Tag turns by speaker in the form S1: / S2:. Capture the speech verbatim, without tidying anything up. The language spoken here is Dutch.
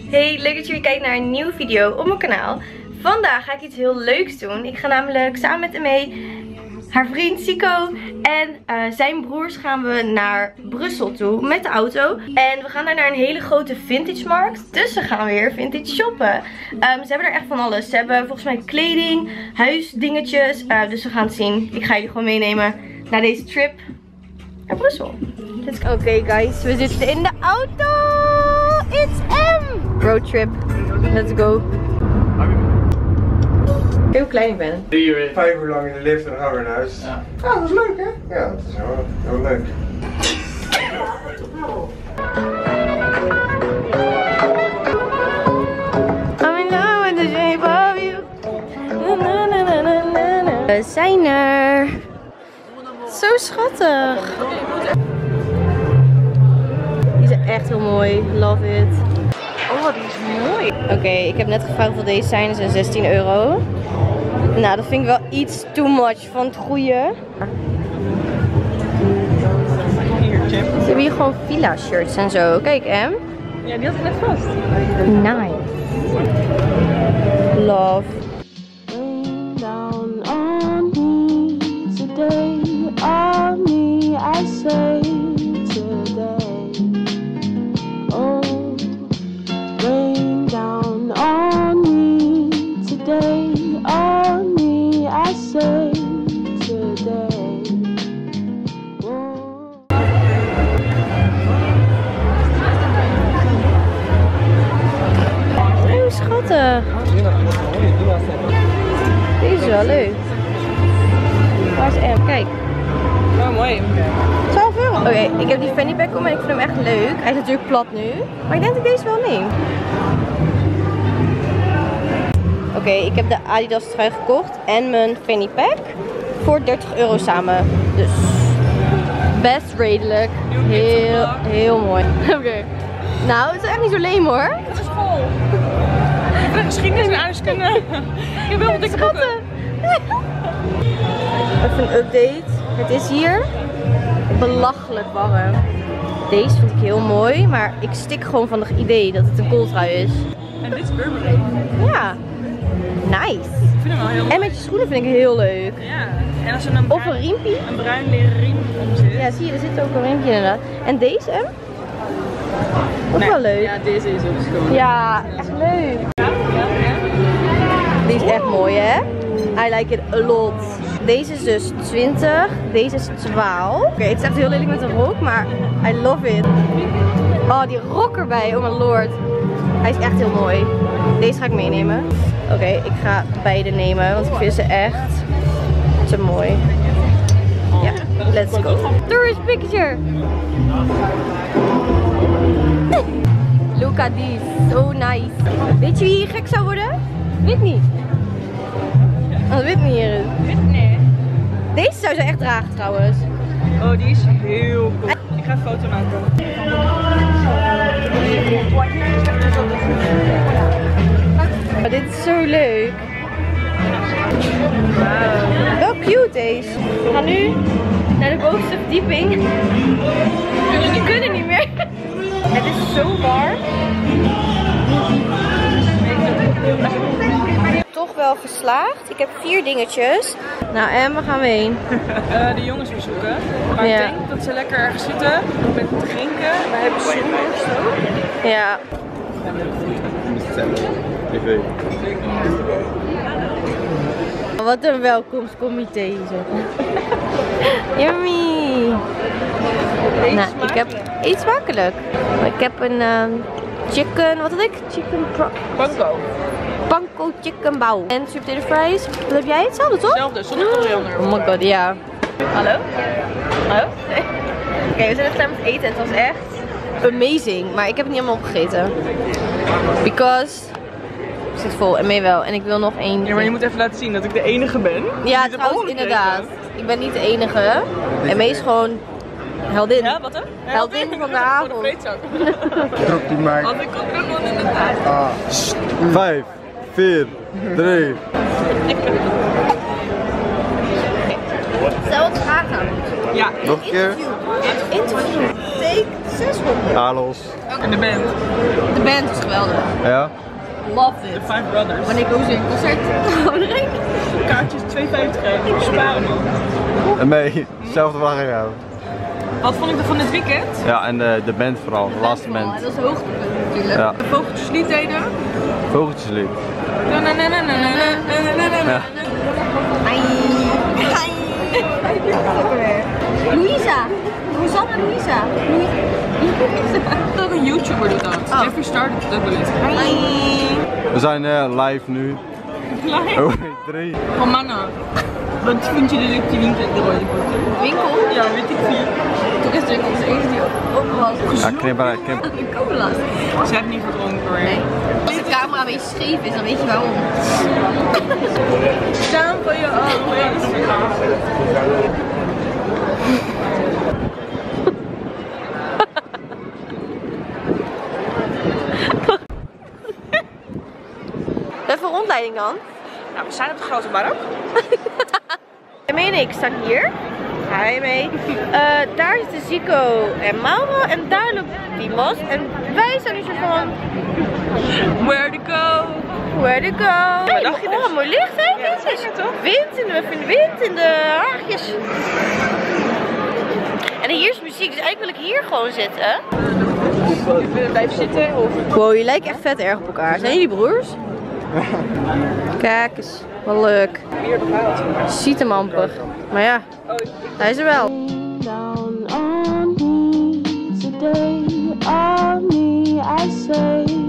S1: Hey, leuk dat jullie kijken naar een nieuwe video op mijn kanaal. Vandaag ga ik iets heel leuks doen. Ik ga namelijk samen met Emme, haar vriend Sico en uh, zijn broers gaan we naar Brussel toe met de auto. En we gaan daar naar een hele grote vintage markt. Dus we gaan weer vintage shoppen. Um, ze hebben er echt van alles. Ze hebben volgens mij kleding, huisdingetjes. Uh, dus we gaan het zien. Ik ga jullie gewoon meenemen naar deze trip naar Brussel. Oké okay, guys, we zitten in de auto. It's M! Roadtrip. Let's go. Heel klein ik ben.
S2: Drie uur.
S3: Vijf uur lang in de lift en dan gaan we weer naar huis.
S2: Ja.
S3: Ah, dat is leuk hè? Ja, dat is wel heel leuk.
S1: I'm in love with the shape of you. Na, na, na, na, na, na. We zijn er. Zo schattig. Die is echt heel mooi. Love it. Oh, die is mooi. Oké, okay, ik heb net gevraagd hoeveel deze zijn. Ze zijn zestien euro. Nou, dat vind ik wel iets too much van het goede. Ze hebben hier gewoon Fila shirts en zo. Kijk, Em.
S4: Ja, die had ik net vast.
S1: Nice. Love.
S5: Rain down on me today, on me I say today. Oh, rain down on me today, on me I say today. Oh.
S1: Oh, schattig. Deze is wel leuk. Waar is M? Kijk.
S4: Oh, mooi.
S1: twaalf euro. Oké, okay, ik heb die fanny pack om en ik vind hem echt leuk. Hij is natuurlijk plat nu. Maar ik denk dat ik deze wel neem. Oké, okay, ik heb de Adidas trui gekocht en mijn fanny pack. Voor dertig euro samen. Dus best redelijk. Heel, heel mooi. Oké. Okay. Nou, het is echt niet zo leem hoor.
S4: Het is vol. Ik ben geschiedenis en aardrijkskunde. Ik heb heel veel dikke boeken.
S1: Even een update. Het is hier belachelijk warm. Deze vind ik heel mooi, maar ik stik gewoon van het idee dat het een kooltrui is.
S4: En dit is Burberry.
S1: Ja, nice.
S4: Ik vind hem wel heel mooi.
S1: En met je schoenen vind ik heel leuk.
S4: Ja, en als er een
S1: Of
S4: bruin,
S1: een riempie.
S4: een bruin leren riem om zit.
S1: Ja, zie je, er zit ook een riempje inderdaad. En deze, Em? Ook
S4: Nee.
S1: wel leuk.
S4: Ja, deze is ook schoon.
S1: Ja, echt leuk. Die is echt mooi, hè? I like it a lot. Deze is dus twintig, deze is twaalf. Oké, okay, het is echt heel lelijk met een rok, maar I love it. Oh, die rok erbij, oh mijn lord. Hij is echt heel mooi. Deze ga ik meenemen. Oké, okay, ik ga beide nemen, want ik vind ze echt te mooi. Ja, let's go. Tourist picture. Look at this, so nice. Weet je wie hier gek zou worden? Whitney. Als Whitney hier is.
S4: Whitney.
S1: Deze zou ze echt dragen trouwens.
S4: Oh, die is heel cool. Ik ga een foto maken.
S1: Maar dit is zo leuk. Wow. Wel cute deze. We gaan nu naar de bovenste verdieping. We kunnen niet meer. Het is zo warm. Toch wel geslaagd. Ik heb vier dingetjes. Nou, en waar gaan we heen?
S4: Uh, de jongens bezoeken. Maar
S1: Ja.
S4: ik denk dat ze lekker ergens zitten met drinken. We hebben sommers zo.
S1: Ja. Wat een welkomstcomité hier. Yummy.
S4: Deze
S1: Nou,
S4: smaak?
S1: ik heb iets smakelijk. Ik heb een um, chicken, wat had ik? Chicken
S4: Panko.
S1: panko chicken bao. En sweet potato fries. Wat heb jij? Hetzelfde toch?
S4: Hetzelfde, zonder koriander.
S1: Oh my god, ja. Hallo? Hallo? Oké, okay, we zijn net klaar met eten en het was echt amazing. Maar ik heb het niet allemaal opgegeten. Because het zit vol en mee wel. En ik wil nog één.
S4: Ja, maar je moet even laten zien dat ik de enige ben.
S1: Ja,
S4: die het
S1: trouwens
S4: opgegeten.
S1: inderdaad. Ik ben niet de enige. En Mee is gewoon heldin.
S4: Ja, wat hè?
S1: Heldin van de avond.
S4: Voor de vreedzak.
S3: Drop die mic.
S4: Want ik kon er gewoon in de taart.
S3: Ah.
S2: Vijf, vier, drie.
S1: Stel het vragen.
S4: Ja.
S2: Nog een keer.
S1: Interview. Take zeshonderd.
S2: Ja, los.
S1: Oké,
S4: En de band.
S1: De band is geweldig.
S2: Ja?
S1: Love
S4: De
S1: it.
S4: Five Brothers.
S1: Wanneer ik ook zo'n concert ga erin.
S4: Kaartjes twee vijftig. Ik sparen man.
S2: En mee, hetzelfde vraag aan jou.
S4: Wat vond ik er van dit weekend?
S2: Ja, en de, de band vooral, de laatste
S1: Oh,
S2: band.
S1: dat is hoogtepunt natuurlijk.
S2: Ja,
S4: De vogeltjeslied deden.
S2: vogeltjeslied.
S4: Na, na, na, na, na, na, na, na, na, na.
S2: Ja.
S1: Ai. Ai. Louisa. Rosanna Louisa. Louisa.
S4: Ook een YouTuber doet dat.
S1: Oh.
S4: Jeffree Star doet dat wel eens.
S1: Ai.
S2: We zijn uh, live nu.
S4: Live.
S2: Oh, drie.
S4: Van mannen. Wat vind je de leuk die winkel eruit?
S1: Winkel?
S4: Ja, weet ik niet.
S1: Toen is er onze eerste die open was.
S2: Ja, knipper, knipper.
S1: De colas.
S4: Ze heeft niet gedronken hoor.
S1: Nee. Als de camera een beetje scheef is, dan weet je waarom.
S4: Staan voor je always.
S1: Even een rondleiding dan.
S4: Nou, we zijn op de grote markt.
S1: Emmy en ik staan hier. Hi Emmy. Uh, daar zitten Zico en Mauro en daar loopt Dimos. En wij zijn nu soort van...
S4: Where to go?
S1: Where to go? Hey,
S4: dacht je dus?
S1: oh, mooi licht hè?
S4: Ja, dat is het toch?
S1: Wind in de, in de wind, in de haagjes. En hier is muziek, dus eigenlijk wil ik hier gewoon zitten.
S4: Wil je blijven zitten of?
S1: Wow, je lijkt echt vet erg op elkaar. Zijn jullie broers? Kijk eens, wat leuk. Ziet hem amper. Maar ja, hij is er wel.
S5: Down on me today, on me I say